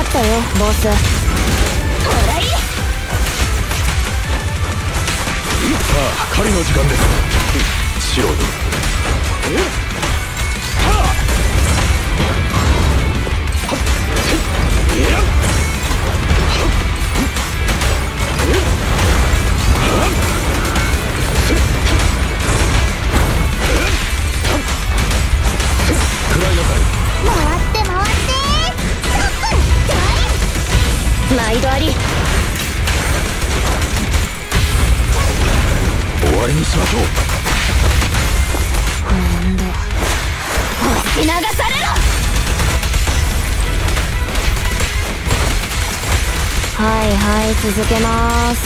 ったよボス。ほらいい。 さあ狩りの時間です。素人。 毎度あり。 終わりにしましょう。 面倒。押し流されろ。はいはい、続けます。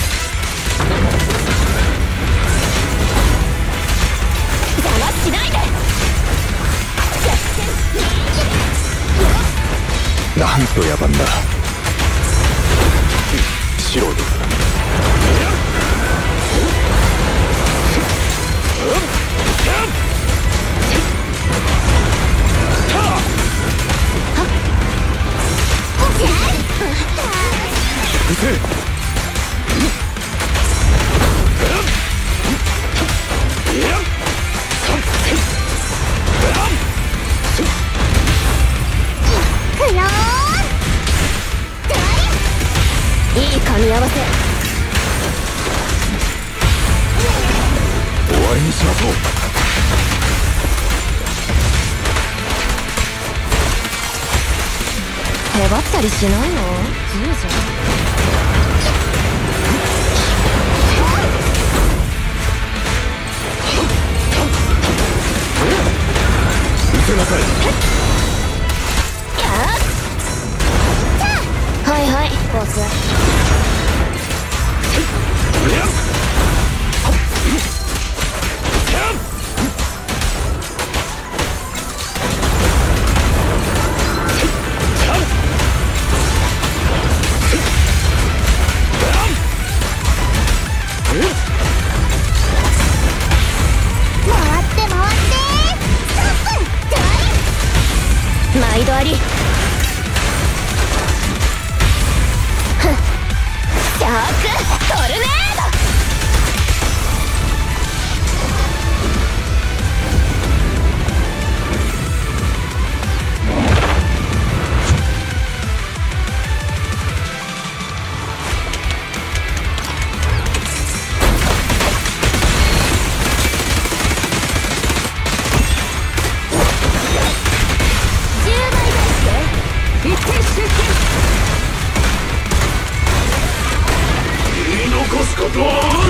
邪魔しないで。 なんと野蛮だ。素人。 いい噛み合わせ。 終わりにしましょう。 へばったりしないの？自由じゃん。 見せなさい。 はいはいボス。毎度あり。ふん、シャークトルネード。 言い残すことは